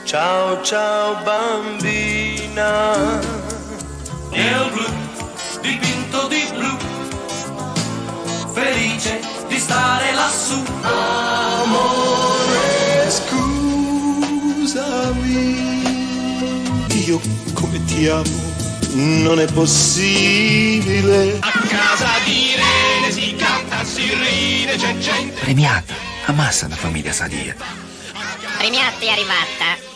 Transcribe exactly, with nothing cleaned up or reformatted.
Ciao ciao bambina. Nel blu, dipinto di blu, felice di stare lassù. Amore, scusami, io come ti amo, non è possibile. A casa di Irene si canta, si ride, c'è gente. Premiati, ammassa una famiglia sadia. Premiati è arrivata.